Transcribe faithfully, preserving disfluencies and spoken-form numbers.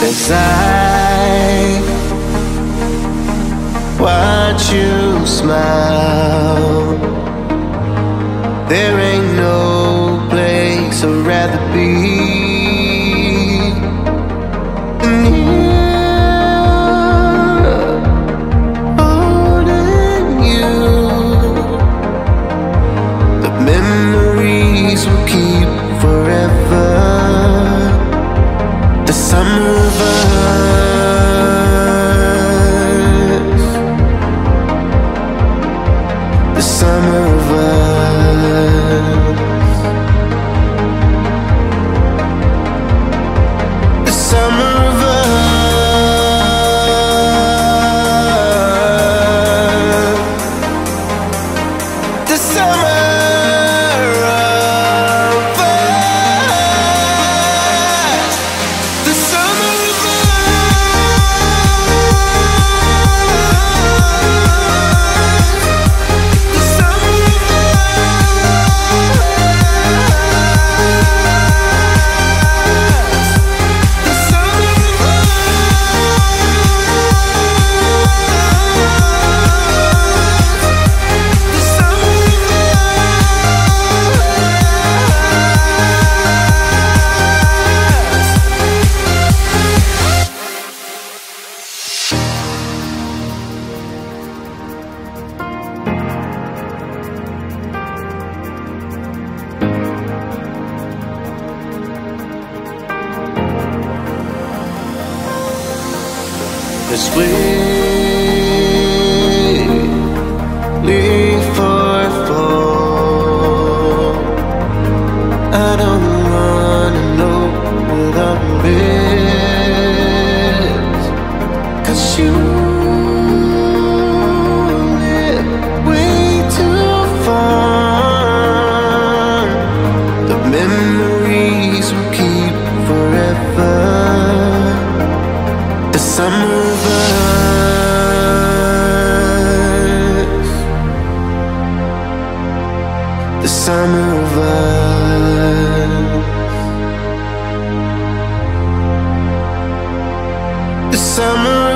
as I watch you smile. There ain't no place I'd rather be than here, holding you. The memories will keep forever. The summer of us, the summer of us, the summer of us, the summer. As we leave for fall, I don't wanna know what I miss, 'cause you live way too far. The memories will keep forever. The summer of us, the summer of us, the summer